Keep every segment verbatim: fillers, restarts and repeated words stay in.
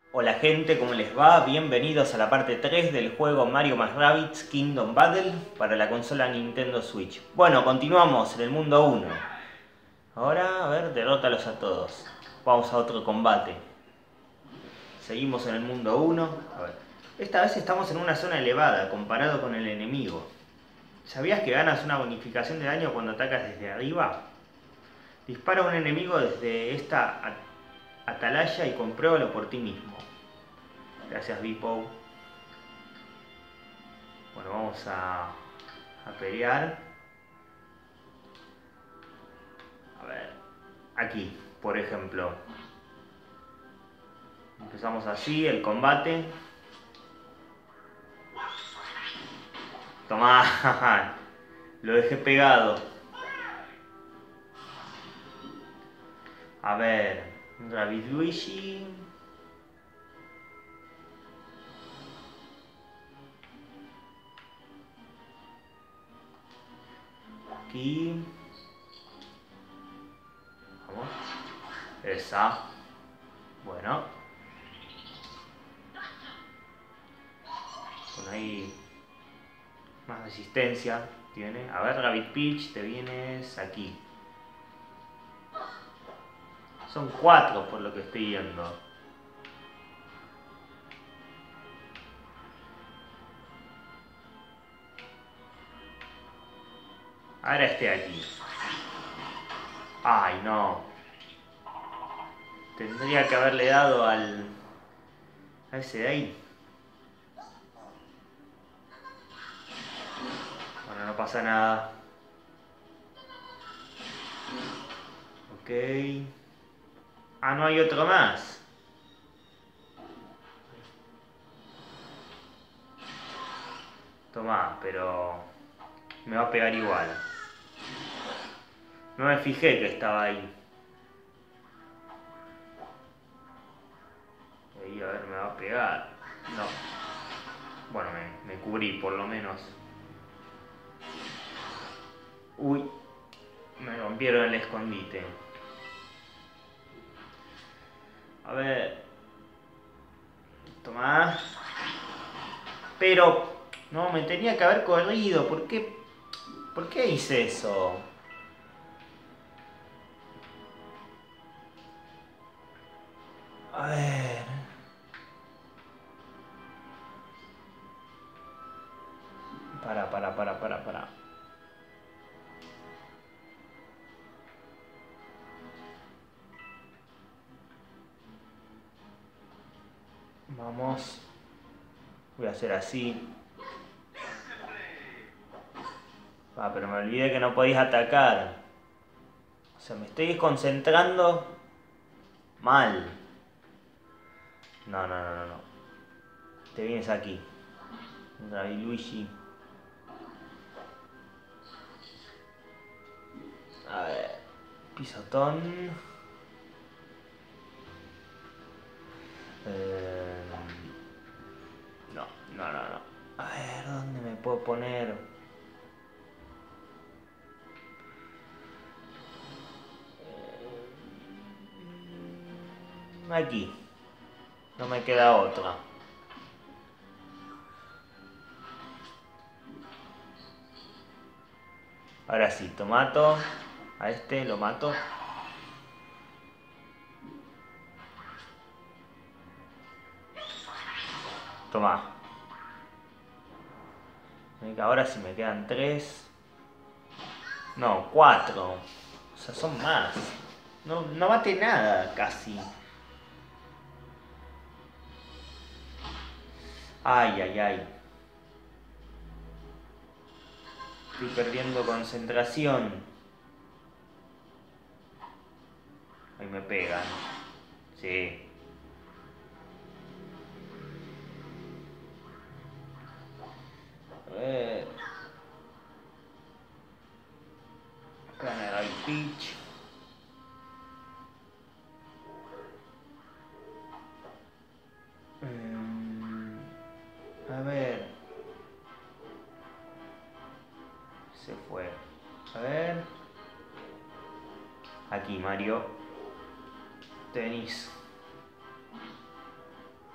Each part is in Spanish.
Hola gente, ¿cómo les va? Bienvenidos a la parte tres del juego Mario más Rabbids Kingdom Battle para la consola Nintendo Switch. Bueno, continuamos en el mundo uno. Ahora, a ver, derrótalos a todos. Vamos a otro combate. Seguimos en el mundo uno. A ver, esta vez estamos en una zona elevada comparado con el enemigo. ¿Sabías que ganas una bonificación de daño cuando atacas desde arriba? Dispara a un enemigo desde esta atalaya y compruébalo por ti mismo. Gracias, Bipo. Bueno, vamos a, a pelear. A ver, aquí, por ejemplo. Empezamos así, el combate. Tomá, lo dejé pegado. A ver, Rabbid Luigi. Aquí. Vamos. Esa. Bueno. Con ahí más resistencia tiene. A ver, Rabbid Peach, te vienes aquí. Son cuatro por lo que estoy viendo. Ahora este aquí. Ay, no. Tendría que haberle dado al... a ese de ahí. Bueno, no pasa nada. Ok. Ah, no hay otro más. Tomá, pero me va a pegar igual. No me fijé que estaba ahí. Ahí, a ver, me va a pegar. No. Bueno, me, me cubrí por lo menos. Uy. Me rompieron el escondite. A ver. Tomá. Pero... no, me tenía que haber corrido. ¿Por qué? ¿Por qué hice eso? A ver... Para, para, para, para, para. Vamos. Voy a hacer así. Ah, pero me olvidé que no podéis atacar. O sea, me estoy concentrando mal. No, no, no, no, no. Te vienes aquí. Rabbid Luigi. A ver. Pisotón. Eh, no, no, no, no. A ver, ¿dónde me puedo poner? Aquí. No me queda otra. Ahora sí, tomato. A este lo mato. Toma. Ahora sí me quedan tres. No, cuatro. O sea, son más. No, no bate nada, casi. Ay, ay, ay. Estoy perdiendo concentración. Ahí me pegan. Sí. A ver. Acá hay Peach. Mm, a ver. Se fue. A ver. Aquí, Mario. Tenis.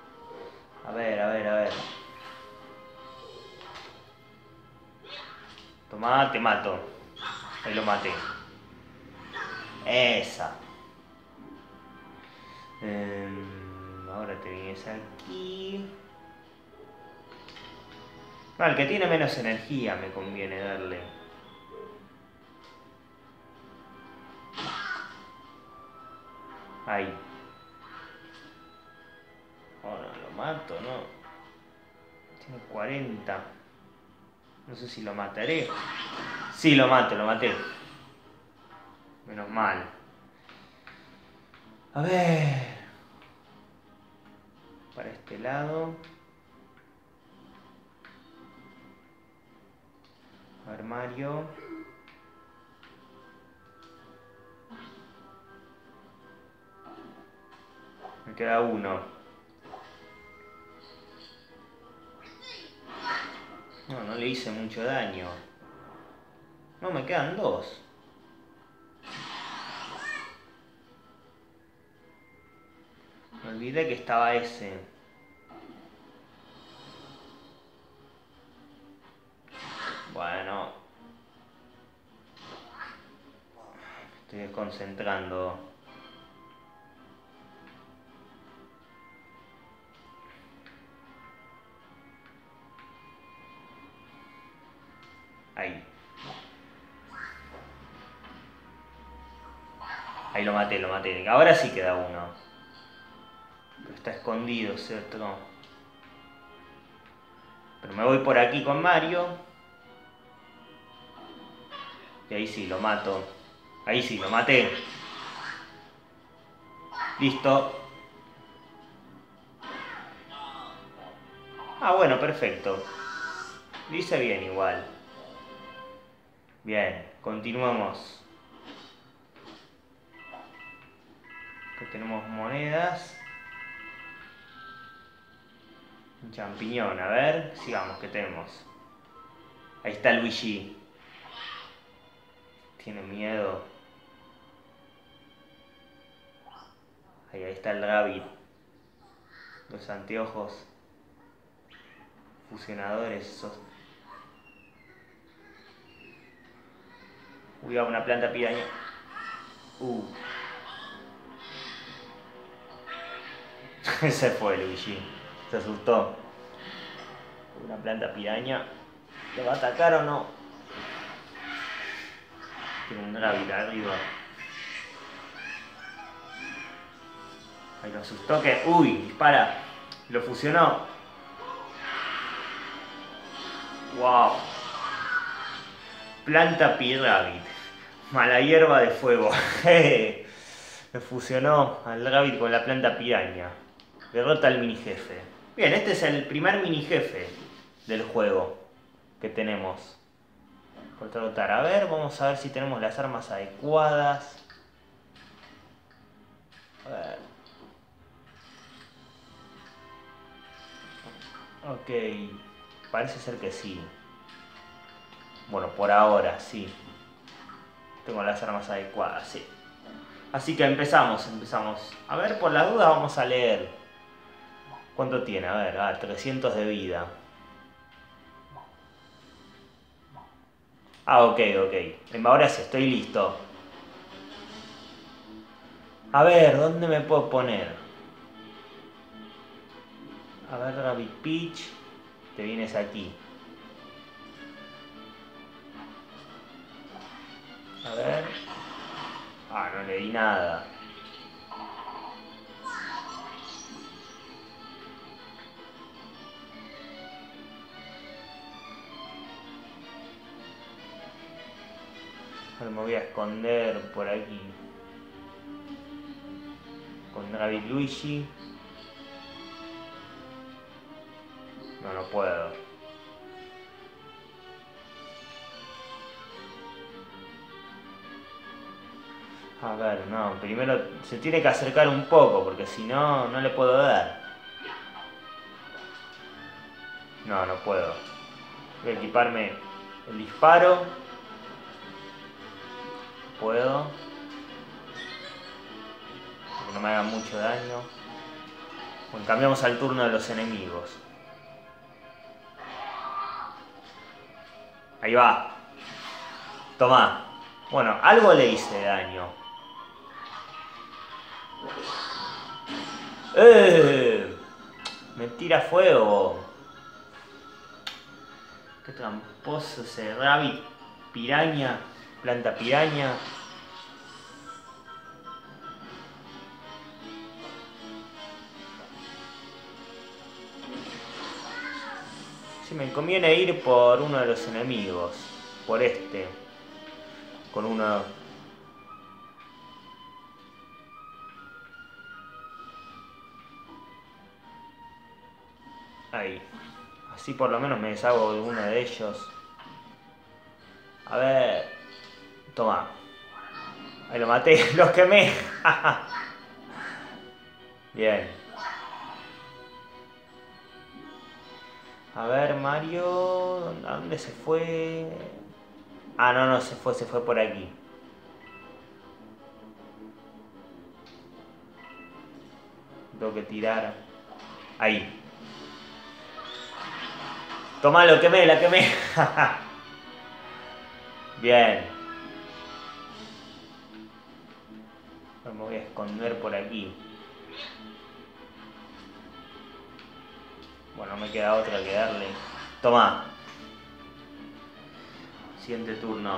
Tomá, te mato. Ahí lo maté. Esa. Eh, ahora te vienes aquí. No, el que tiene menos energía me conviene darle. Ahí. Ahora lo mato, ¿no? Tiene cuarenta. No sé si lo mataré. Sí, lo mato, lo maté. Menos mal. A ver. Para este lado. Armario. Me queda uno. No, no le hice mucho daño. No, me quedan dos. Me olvidé que estaba ese. Bueno. Me estoy desconcentrando. Ahí. Ahí lo maté, lo maté. Ahora sí queda uno. Pero está escondido ese otro. Pero me voy por aquí con Mario. Y ahí sí, lo mato. Ahí sí, lo maté. Listo. Ah, bueno, perfecto. Dice bien igual. Bien, continuamos. Acá tenemos monedas. Un champiñón, a ver, sigamos, ¿qué tenemos? Ahí está Luigi. Tiene miedo. Ahí, ahí está el Rabbit. Los anteojos fusionadores esos. Uy, va una planta piraña. Uh. Se fue Luigi. Se asustó. Una planta piraña. ¿Le va a atacar o no? Tiene un Rabbit arriba. Ahí lo asustó que... ¡Uy! Dispara. Lo fusionó. ¡Wow! Planta P-Rabbit. Mala hierba de fuego. Me fusionó al Rabbit con la planta piraña. Derrota al mini jefe. Bien, este es el primer mini jefe del juego que tenemos por derrotar. A ver, vamos a ver si tenemos las armas adecuadas. A ver. Ok, parece ser que sí. Bueno, por ahora sí. Tengo las armas adecuadas, sí. Así que empezamos, empezamos. A ver, por las dudas vamos a leer. ¿Cuánto tiene? A ver, ah, trescientos de vida. Ah, ok, ok. Ahora sí, estoy listo. A ver, ¿dónde me puedo poner? A ver, Rabbit Peach. Te vienes aquí. A ver. Ah, no le di nada. Ahora me voy a esconder por aquí. Con Rabbit Luigi. No, no puedo. A ver, no, primero se tiene que acercar un poco, porque si no, no le puedo dar. No, no puedo. Voy a equiparme el disparo. Puedo. Que no me haga mucho daño. Bueno, cambiamos al turno de los enemigos. Ahí va. Tomá. Bueno, algo le hice daño. ¡Eh! Me tira fuego. Qué tramposo ese rabbit. Piraña. Planta piraña. Sí, me conviene ir por uno de los enemigos. Por este. Con uno... Ahí. Así por lo menos me deshago de uno de ellos. A ver. Toma. Ahí lo maté. Los quemé. Bien. A ver, Mario. ¿A dónde se fue? Ah, no, no, se fue, se fue por aquí. Tengo que tirar. Ahí. Toma, lo quemé, la quemé. Bien. Me voy a esconder por aquí. Bueno, me queda otra que darle. Toma. Siguiente turno.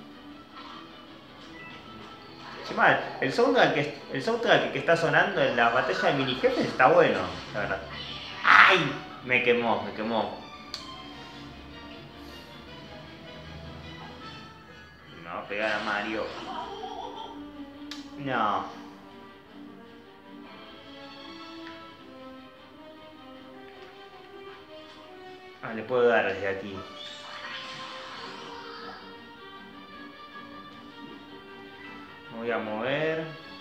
Sí, mal. El soundtrack, que, el soundtrack que está sonando en la batalla de mini jefes está bueno, la verdad. ¡Ay! Me quemó, me quemó. No, pegar a Mario. No. Ah, le puedo dar desde aquí. Me voy a mover.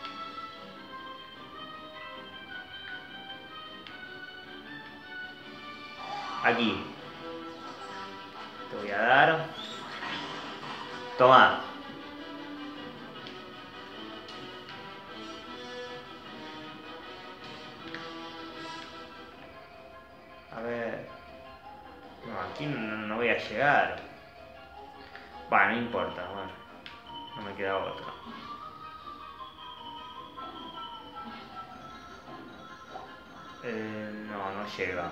Aquí. Te voy a dar. Toma. A ver. No, aquí no, no voy a llegar. Bueno, no importa, bueno. No me queda otra. Eh, no, no llega.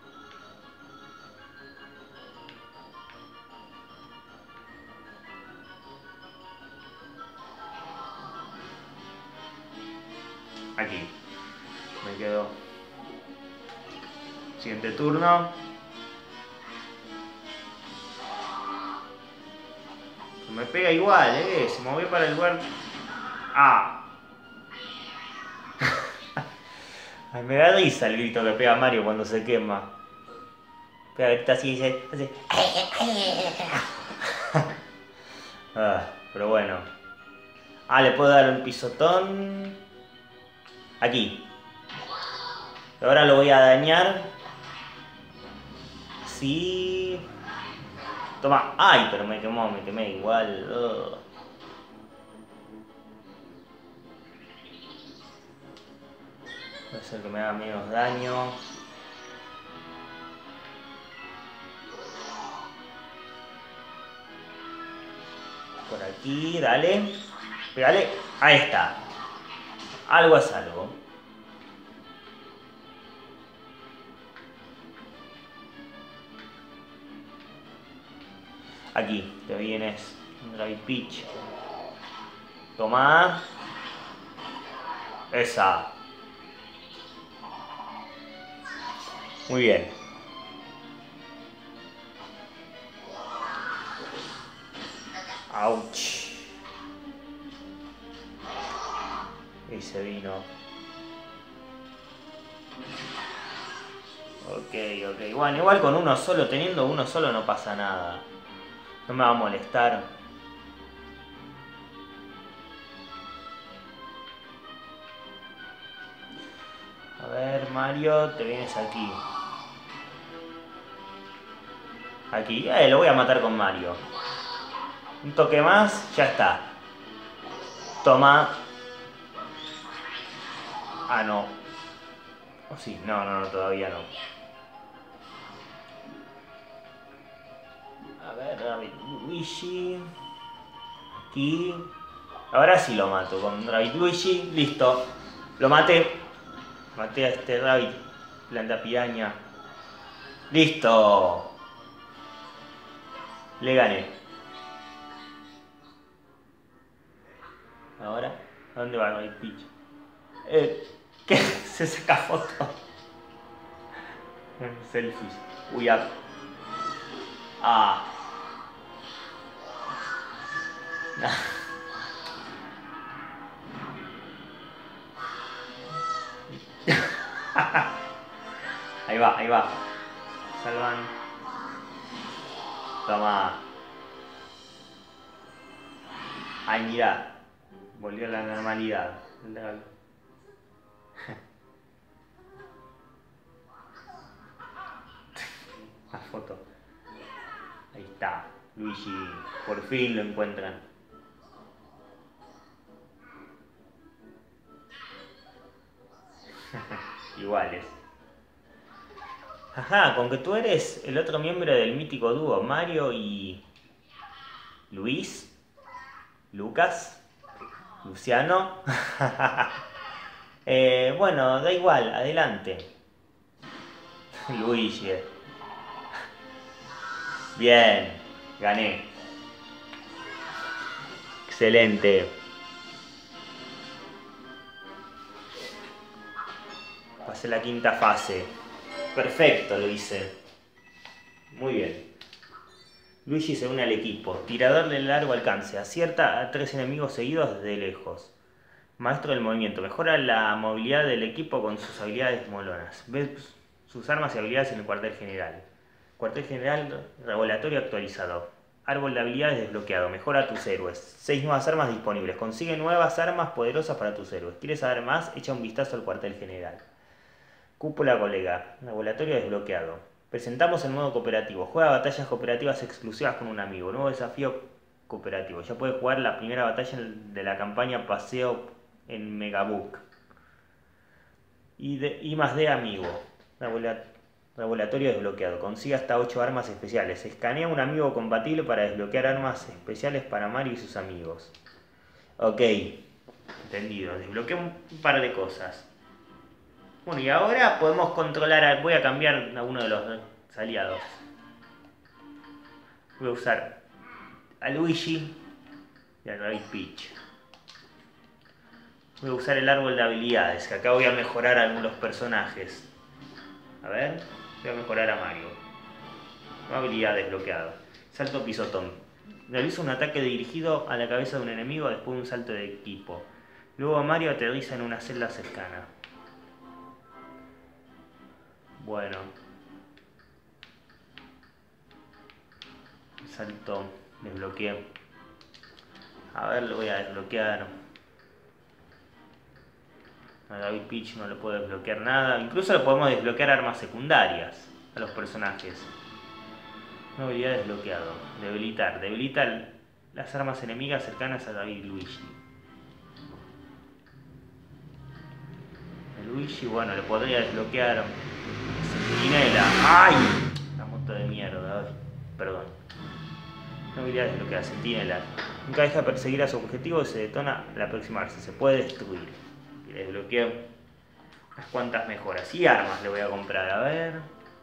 Aquí. Me quedo. Siguiente turno. Me pega igual, eh. Se movió para el lugar. Ah. Ay, me da risa el grito que pega Mario cuando se quema. Pega grita así y dice. Hace... ah, pero bueno. Ah, le puedo dar un pisotón. Aquí. Ahora lo voy a dañar. Sí. Toma. Ay, pero me quemó, me quemé igual. Ugh. Puede ser que me haga menos daño. Por aquí, dale. Pégale. Ahí está. Algo es algo. Aquí, te vienes. Drive Pitch. Toma. Esa. Muy bien. Ouch. Y se vino. Ok, ok. Bueno, igual con uno solo, teniendo uno solo no pasa nada. No me va a molestar. A ver, Mario, te vienes aquí. Aquí. Eh, lo voy a matar con Mario. Un toque más, ya está. Toma. Ah, no. Oh, sí, no, no, no, todavía no. A ver, Rabbit Luigi. Aquí. Ahora sí lo mato con Rabbit Luigi. Listo. Lo maté. Maté a este Rabbit. Planta piraña. Listo. Le gané. Ahora, ¿a dónde va Rabbit Peach? Eh, ¿Qué? Se saca foto. Selfies. Uy, ah. Ah. Ahí va, ahí va. Salvan. Toma. Ay, mira. Volvió a la normalidad. La foto. Ahí está. Luigi. Por fin lo encuentran. Iguales. Ajá, con que tú eres el otro miembro del mítico dúo, Mario y... Luis, Lucas, Luciano. eh, bueno, da igual, adelante. Luigi. Bien, gané. Excelente. Pasé la quinta fase. Perfecto, lo hice. Muy bien. Luigi se une al equipo. Tirador de largo alcance. Acierta a tres enemigos seguidos desde lejos. Maestro del movimiento. Mejora la movilidad del equipo con sus habilidades molonas. Ve sus armas y habilidades en el cuartel general. Cuartel general regulatorio actualizado. Árbol de habilidades desbloqueado. Mejora a tus héroes. seis nuevas armas disponibles. Consigue nuevas armas poderosas para tus héroes. ¿Quieres saber más? Echa un vistazo al cuartel general. Cúpula colega. Regulatorio desbloqueado. Presentamos el modo cooperativo. Juega batallas cooperativas exclusivas con un amigo. Nuevo desafío cooperativo. Ya puedes jugar la primera batalla de la campaña Paseo en Megabook. Y, de, y más de amigo. Regulatorio desbloqueado. Consigue hasta ocho armas especiales. Escanea un amigo compatible para desbloquear armas especiales para Mario y sus amigos. Ok. Entendido. Desbloqueo un par de cosas. Bueno, y ahora podemos controlar, a, voy a cambiar a uno de los aliados. Voy a usar a Luigi y a Rabbit Peach. Voy a usar el árbol de habilidades, que acá voy a mejorar a algunos personajes. A ver, voy a mejorar a Mario. Habilidad desbloqueada. Salto pisotón. Realiza un ataque dirigido a la cabeza de un enemigo después de un salto de equipo. Luego Mario aterriza en una celda cercana. Bueno. Salto. Desbloqueé. A ver, lo voy a desbloquear. A Rabbit Peach no le puedo desbloquear nada. Incluso le podemos desbloquear armas secundarias a los personajes. Una habilidad desbloqueado. Debilitar. Debilita las armas enemigas cercanas a Rabbit Luigi. El Luigi, bueno, le podría desbloquear Centinela. ¡Ay! La moto de mierda. Ay, perdón. Una habilidad desbloqueada. Centinela. Nunca deja de perseguir a su objetivo y se detona al aproximarse. Se puede destruir. Y le desbloqueo unas cuantas mejoras. Y armas le voy a comprar. A ver.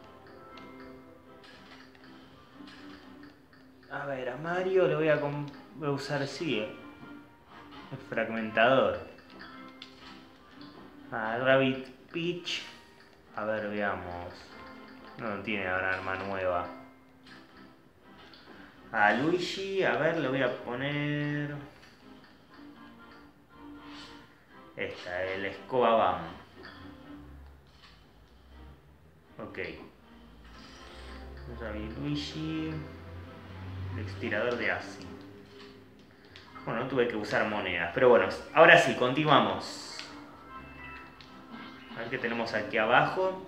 A ver, a Mario le voy a, voy a usar, sí, el fragmentador. A Rabbit Peach. A ver, veamos. No, no tiene ahora arma nueva. A Luigi, a ver, le voy a poner... Esta, el Escoba Bam. Ok. Rabbit Luigi... El extirador de ácido. Bueno, no tuve que usar monedas. Pero bueno, ahora sí, continuamos. A ver qué tenemos aquí abajo.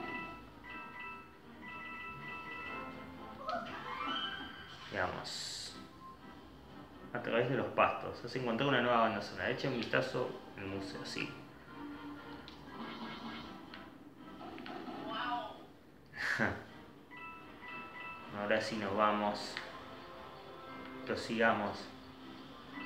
Veamos. A través de los pastos. Has encontrado una nueva banda sonora. Echa un vistazo en el museo, sí. Ahora sí nos vamos. Prosigamos.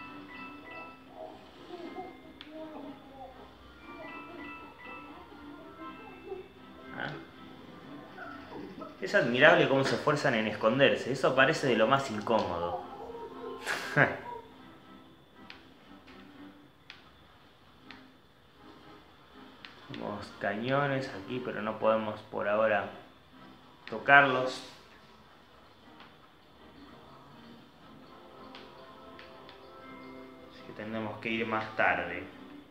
Es admirable cómo se esfuerzan en esconderse. Eso parece de lo más incómodo. Tenemos cañones aquí, pero no podemos por ahora tocarlos. Así que tendremos que ir más tarde.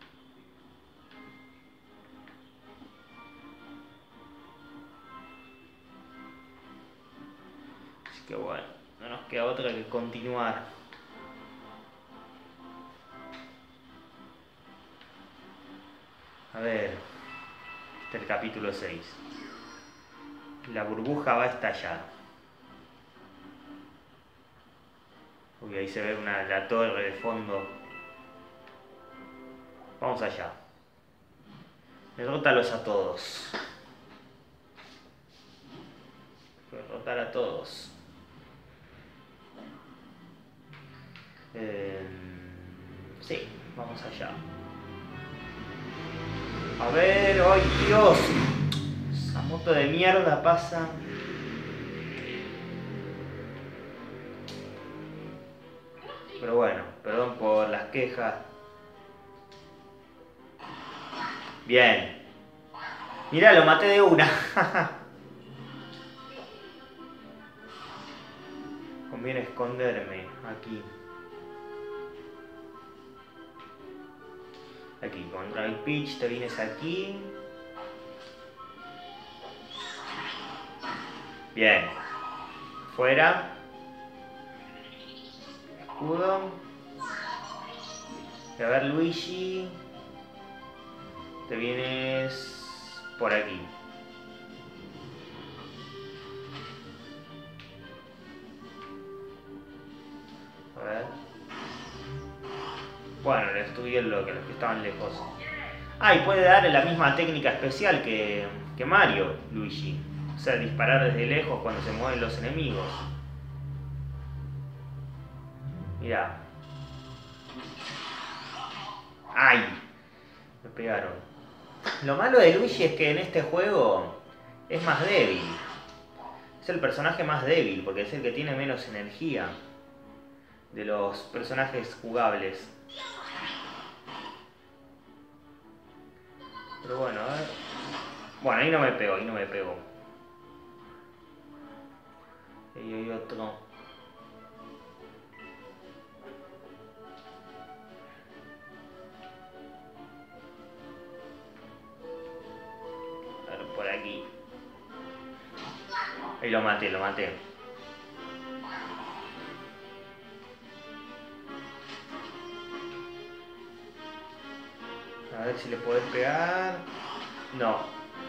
Así que bueno, no nos queda otra que continuar. A ver, este es el capítulo seis. La burbuja va a estallar. Uy, ahí se ve una, la torre de fondo. Vamos allá. Derrótalos a todos. Derrotar a todos. Eh, sí, vamos allá. A ver, ¡ay Dios! Esa moto de mierda pasa. Pero bueno, perdón por las quejas. Bien. Mirá, lo maté de una. Conviene esconderme aquí. Aquí, contra el pitch, te vienes aquí. Bien. Fuera. Escudo. Y a ver, Luigi. Te vienes por aquí. A ver. Bueno, le destruí el bloque, los que estaban lejos. Ah, y puede dar la misma técnica especial que, que Mario, Luigi. O sea, disparar desde lejos cuando se mueven los enemigos. Mirá. ¡Ay! Me pegaron. Lo malo de Luigi es que en este juego es más débil. Es el personaje más débil porque es el que tiene menos energía de los personajes jugables. Pero bueno, a ver. Bueno, ahí no me pegó, ahí no me pegó. Ahí hay otro. A ver, por aquí. Ahí lo maté, lo maté. A ver si le podés pegar. No.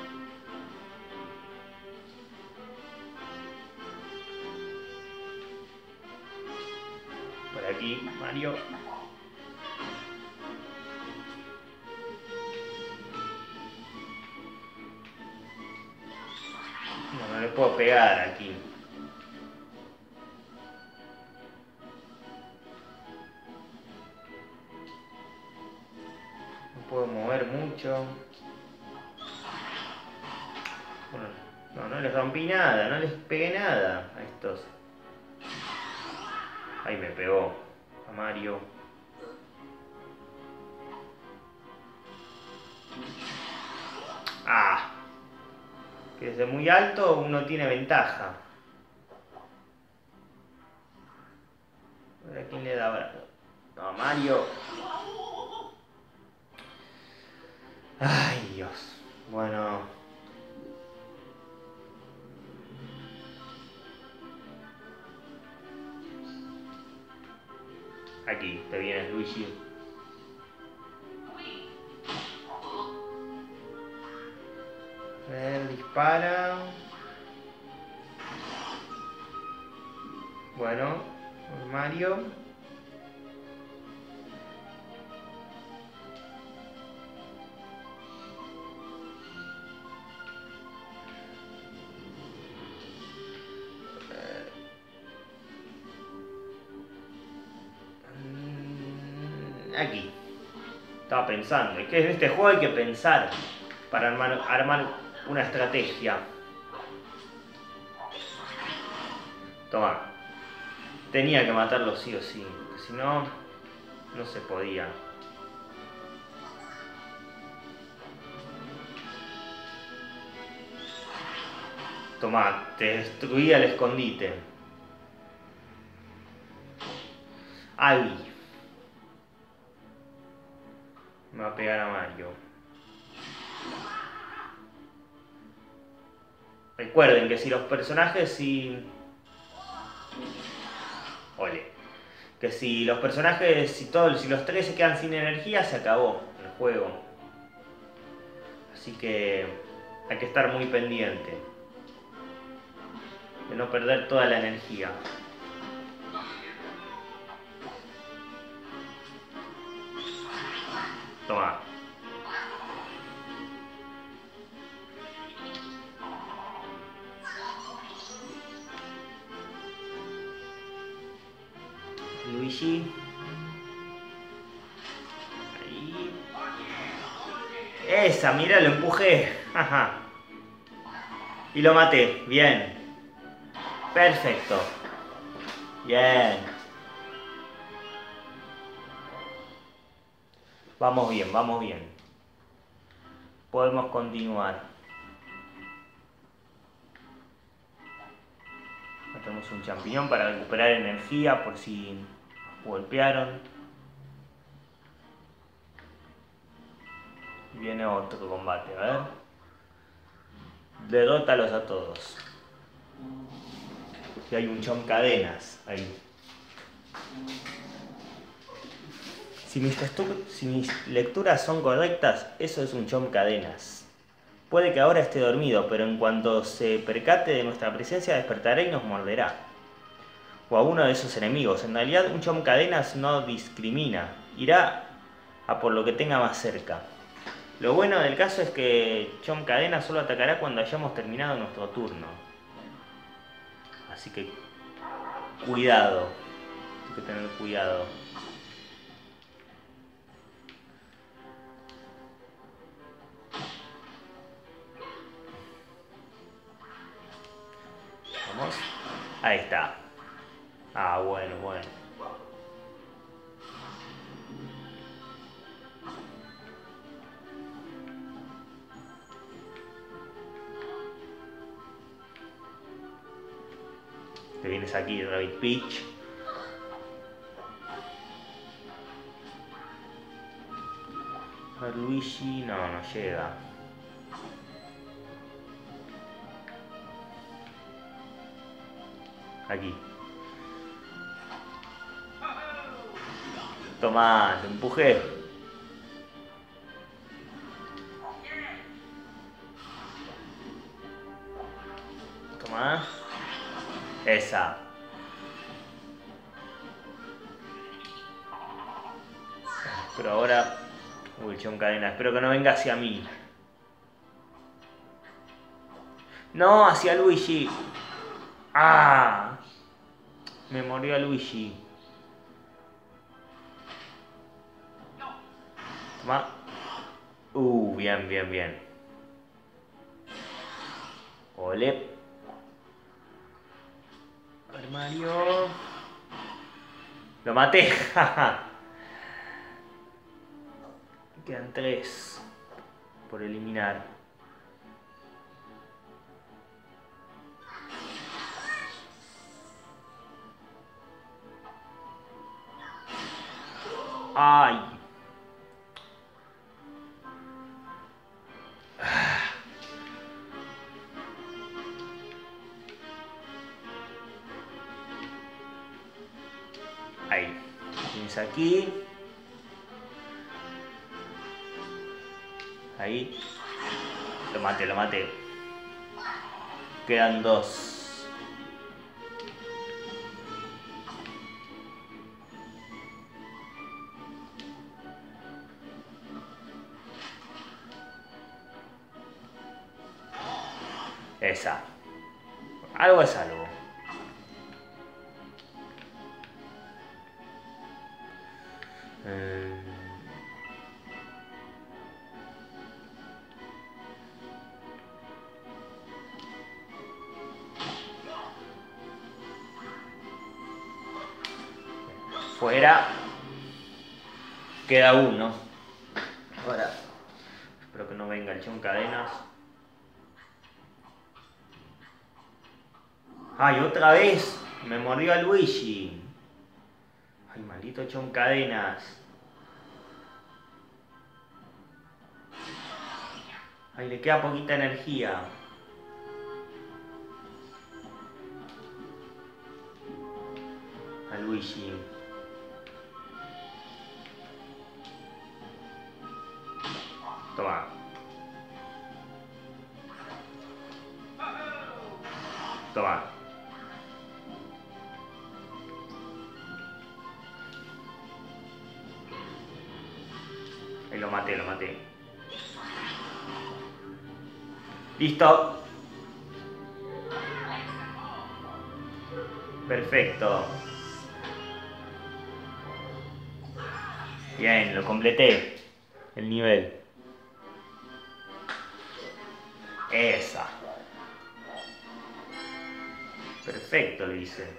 Por aquí, Mario. No, no le puedo pegar aquí. Puedo mover mucho. Bueno, no, no les rompí nada, no les pegué nada a estos. Ahí me pegó a Mario. Ah, que desde muy alto uno tiene ventaja. A ver a quién le da ahora. No, a Mario. Ay, Dios. Bueno. Aquí, te vienes, Luigi. A ver, dispara. Bueno, Mario. Aquí. Estaba pensando. Es que en este juego hay que pensar para armar, armar una estrategia. Toma. Tenía que matarlo sí o sí. Porque si no, no se podía. Toma, te destruía el escondite. Ay. Me va a pegar a Mario. Recuerden que si los personajes si... Ole. Que si los personajes, si todos, si los tres se quedan sin energía, se acabó el juego. Así que hay que estar muy pendiente de no perder toda la energía. Toma. Luigi. Ahí. Esa, mira, lo empujé. Y lo maté. Bien. Perfecto. Bien. Vamos bien, vamos bien. Podemos continuar. Acá tenemos un champiñón para recuperar energía por si nos golpearon. Y viene otro combate, a ver. Derrótalos a todos. Y hay un chom cadenas ahí. Si mis, si mis lecturas son correctas, eso es un chom cadenas. Puede que ahora esté dormido, pero en cuanto se percate de nuestra presencia despertará y nos morderá. O a uno de esos enemigos. En realidad un chom cadenas no discrimina. Irá a por lo que tenga más cerca. Lo bueno del caso es que chom cadenas solo atacará cuando hayamos terminado nuestro turno. Así que cuidado. Hay que tener cuidado. Vamos. Ahí está. Ah, bueno, bueno. Te vienes aquí, Rabbit Peach. A ver, Luigi, no, no llega. Aquí. Toma, te empujé. Toma. Esa. Pero ahora... Uy, chon cadena. Espero que no venga hacia mí. No, hacia Luigi. ¡Ah! Me murió a Luigi. Toma. Uh, bien, bien, bien. Ole. A ver, Mario. Lo maté. Quedan tres por eliminar. Ay. Ahí. Tienes aquí. Ahí. Lo maté, lo maté. Quedan dos. Esa. Algo es algo. Eh... Fuera. Queda uno. Ahora. Espero que no venga el Chon Cadenas. ¡Ay, otra vez! Me mordió a Luigi. ¡Ay, maldito Chon Cadenas! ¡Ay, le queda poquita energía! A Luigi. Toma. Toma. Ahí lo maté, lo maté. Listo. Perfecto. Bien, lo completé. El nivel. Esa. Perfecto, lo hice.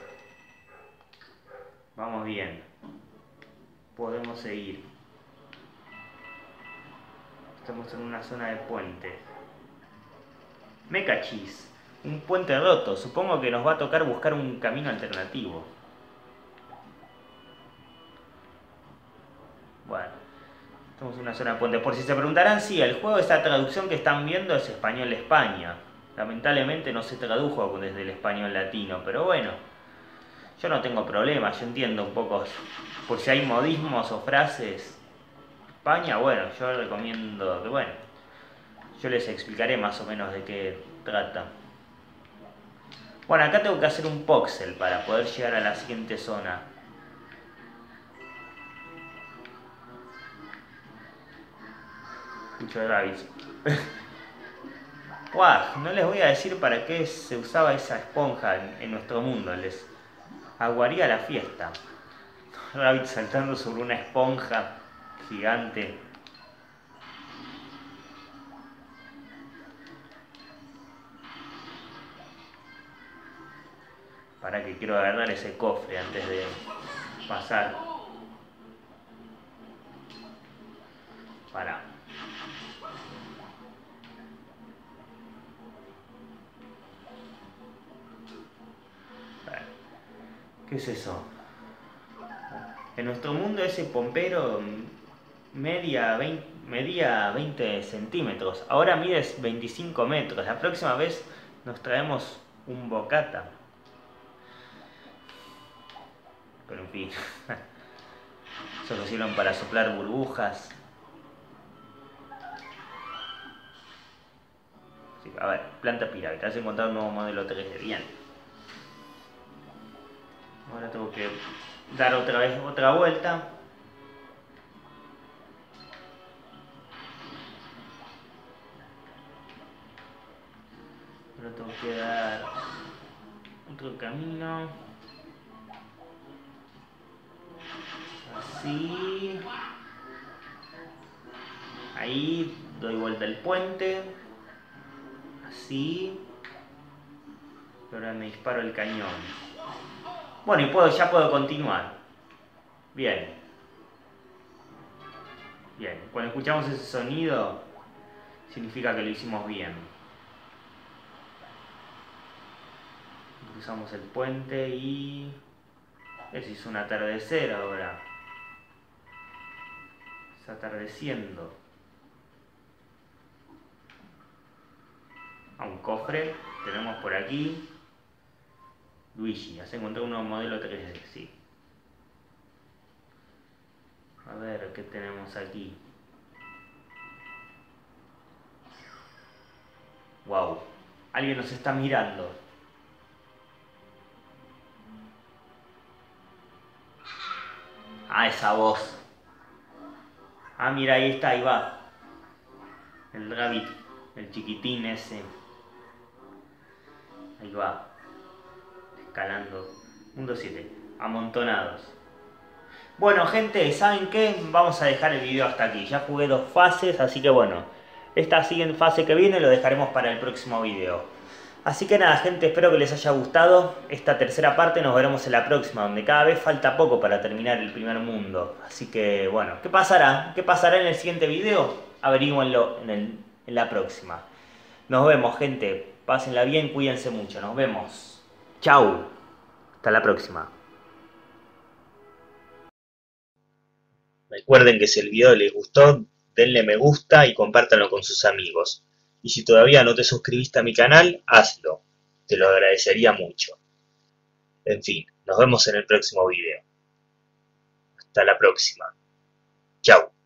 Vamos bien. Podemos seguir. Estamos en una zona de puente. Me cachis. Un puente roto. Supongo que nos va a tocar buscar un camino alternativo. Bueno. Estamos en una zona de puente. Por si se preguntarán, sí, el juego, esta traducción que están viendo es español España. Lamentablemente no se tradujo desde el español latino, pero bueno. Yo no tengo problema, yo entiendo un poco. Por si hay modismos o frases España, bueno, yo recomiendo que, bueno, yo les explicaré más o menos de qué trata. Bueno, acá tengo que hacer un voxel para poder llegar a la siguiente zona. Escucho rabbits. Guau, no les voy a decir para qué se usaba esa esponja en, en nuestro mundo, les aguaría la fiesta. Rabbit saltando sobre una esponja gigante. Para que quiero agarrar ese cofre antes de pasar. Para. ¿Qué es eso? En nuestro mundo ese pompero media veinte, medía veinte centímetros. Ahora mides veinticinco metros. La próxima vez nos traemos un bocata. Pero en fin. Solo sirven para soplar burbujas. Sí, a ver, planta pirámide. Has encontrado un nuevo modelo tres D. Bien. Ahora tengo que dar otra vez otra vuelta. Ahora tengo que dar otro camino. Así. Ahí doy vuelta al puente. Así. Y ahora me disparo el cañón. Bueno, y puedo, ya puedo continuar. Bien. Bien. Cuando escuchamos ese sonido, significa que lo hicimos bien. Cruzamos el puente y... Eso hizo un atardecer ahora. Está atardeciendo. A un cofre. Tenemos por aquí. Luigi, has encontrado un nuevo modelo tres D, sí. A ver, ¿qué tenemos aquí? Wow, alguien nos está mirando. Ah, esa voz. Ah, mira, ahí está, ahí va. El rabbit, el chiquitín ese. Ahí va. Escalando. Mundo siete. Amontonados. Bueno, gente, ¿saben qué? Vamos a dejar el video hasta aquí. Ya jugué dos fases, así que bueno. Esta siguiente fase que viene lo dejaremos para el próximo video. Así que nada, gente, espero que les haya gustado esta tercera parte. Nos veremos en la próxima, donde cada vez falta poco para terminar el primer mundo. Así que, bueno, ¿qué pasará? ¿Qué pasará en el siguiente video? Averíguenlo en, el, en la próxima. Nos vemos, gente. Pásenla bien, cuídense mucho. Nos vemos. Chau. Hasta la próxima. Recuerden que si el video les gustó, denle me gusta y compártanlo con sus amigos. Y si todavía no te suscribiste a mi canal, hazlo. Te lo agradecería mucho. En fin, nos vemos en el próximo video. Hasta la próxima. Chau.